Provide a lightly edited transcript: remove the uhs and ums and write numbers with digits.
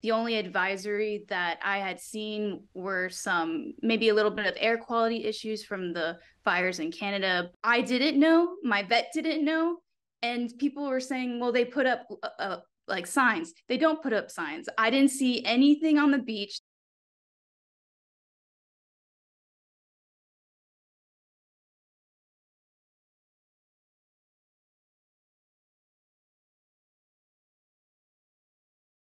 The only advisory that I had seen were some, maybe a little bit of air quality issues from the fires in Canada. I didn't know, my vet didn't know. And people were saying, well, they put up like signs. They don't put up signs. I didn't see anything on the beach.